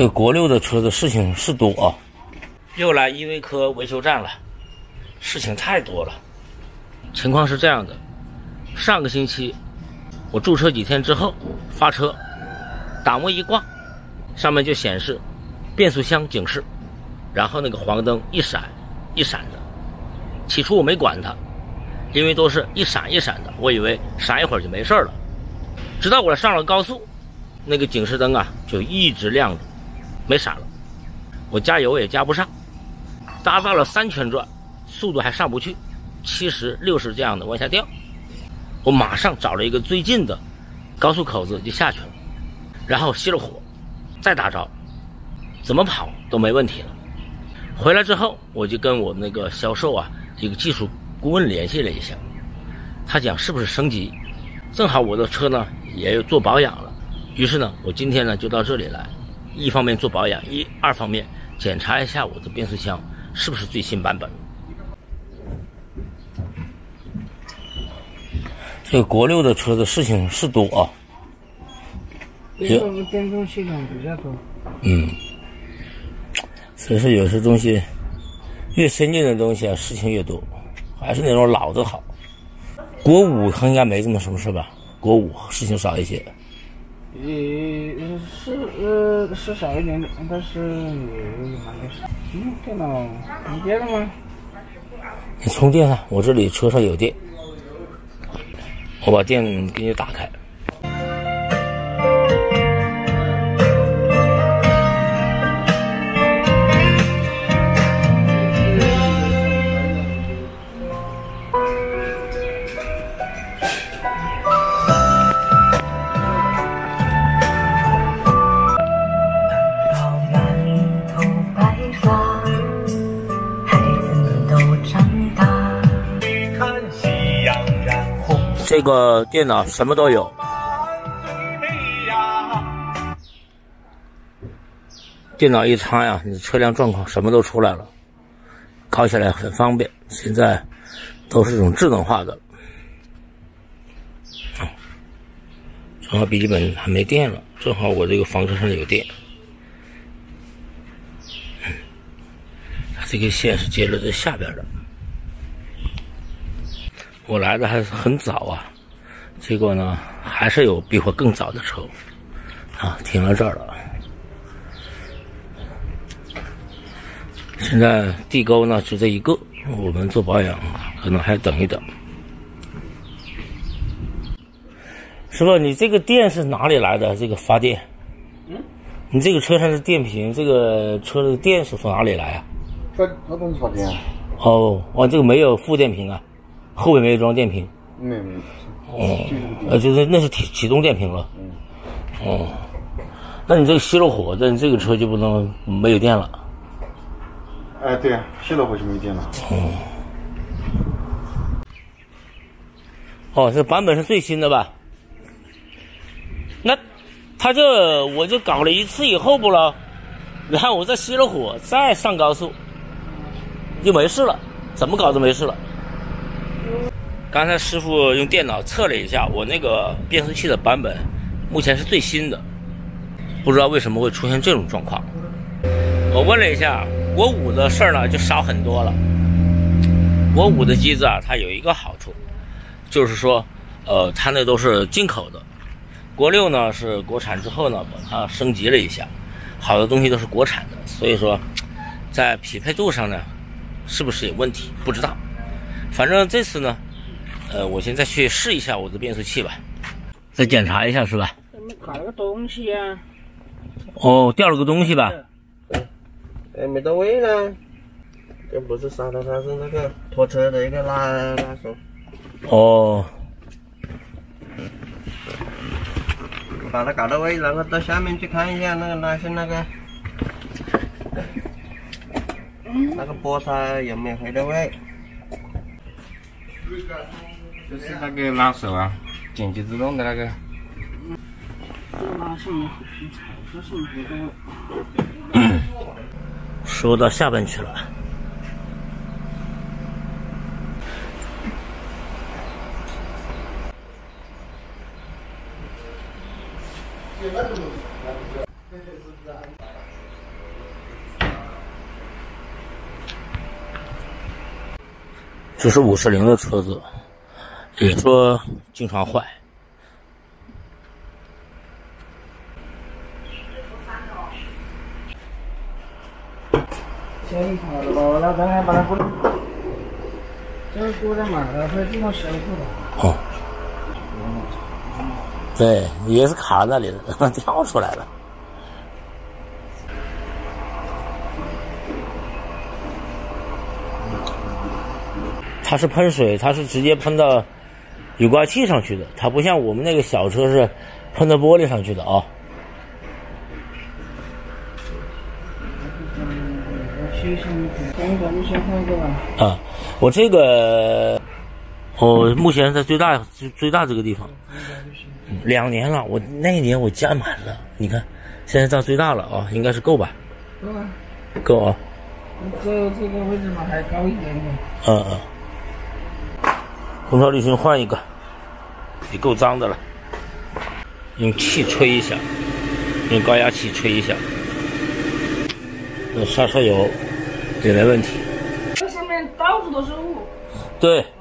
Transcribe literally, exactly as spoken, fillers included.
这个国六的车的事情是多啊，又来依维柯维修站了，事情太多了。情况是这样的，上个星期我驻车几天之后发车，档位一挂，上面就显示变速箱警示，然后那个黄灯一闪一闪的。起初我没管它，因为都是一闪一闪的，我以为闪一会儿就没事了。直到我上了高速，那个警示灯啊就一直亮着，没闪了。我加油也加不上，达到了三圈转，速度还上不去，七十、六十这样的往下掉。我马上找了一个最近的高速口子就下去了，然后熄了火，再打着，怎么跑都没问题了。回来之后，我就跟我那个销售啊，一个技术顾问联系了一下，他讲是不是升级，正好我的车呢也做保养了，于是呢，我今天呢就到这里来，一方面做保养，一二方面检查一下我的变速箱是不是最新版本。这个国六的车的事情是多啊， 这个变速系统比较多。 嗯，所以说有些东西越先进的东西啊，事情越多，还是那种老的好。国五应该没这么什么事吧？国五事情少一些。 呃，是呃是少一点点，但是也蛮多事。嗯，电脑没电了吗？ 你充电啊，我这里车上有电，我把电给你打开。这个电脑什么都有，电脑一插呀，你的车辆状况什么都出来了，搞起来很方便。现在都是这种智能化的。正好笔记本还没电了，正好我这个房车上有电。它这个线是接了在下边的。我来的还是很早啊，结果呢还是有比我更早的车啊，停到这儿了。现在地沟呢就这一个，我们做保养可能还等一等。师傅，你这个电是哪里来的？这个发电？嗯？你这个车上的电瓶，这个车的电是从哪里来啊？ 这这东西发电啊？ 哦，哇，这个没有副电瓶啊？后面没有装电瓶， 没有没有。 哦，呃，就是那是启启动电瓶了。 嗯。 哦，那你这个熄了火，那你这个车就不能没有电了。 哎，对啊，熄了火就没电了。 哦。哦，这版本是最新的吧？那他这我就搞了一次以后不了，然后我再熄了火，再上高速，就没事了，怎么搞都没事了。刚才师傅用电脑测了一下，我那个变速器的版本目前是最新的，不知道为什么会出现这种状况。我问了一下，国五的事儿呢就少很多了。国五的机子啊，它有一个好处，就是说，呃，它那都是进口的。国六呢是国产之后呢，把它升级了一下，好的东西都是国产的，所以说，在匹配度上呢，是不是有问题？不知道。反正这次呢。呃，我现在去试一下我的变速器吧，再检查一下是吧？ 怎么搞了个东西啊？ 哦，掉了个东西吧？ 哎，没到位呢。这不是刹车，它是那个拖车的一个拉拉手。 哦。 把它搞到位，然后到下面去看一下那个拉线那个，那个波它有没有回到位？ 就是那个拉手啊，紧急制动的那个。 拉线没，拉线没回到位。 说到下边去了。 这是五十铃的车子，也说经常坏。 检查了吧，那刚才把它过来，这个过来嘛，然后这种小过的。 哦。对，也是卡那里的，跳出来了。它是喷水，它是直接喷到雨刮器上去的，它不像我们那个小车是喷到玻璃上去的啊。啊，我这个，我目前在最大最大这个地方，两年了，我那一年我加满了，你看，现在到最大了啊，应该是够吧？ 够啊， 够啊。 这这个位置嘛还高一点点。 嗯嗯。空调滤芯换一个，也够脏的了。用气吹一下，用高压气吹一下。那刹车油也没问题。 这上面到处都是雾。 对。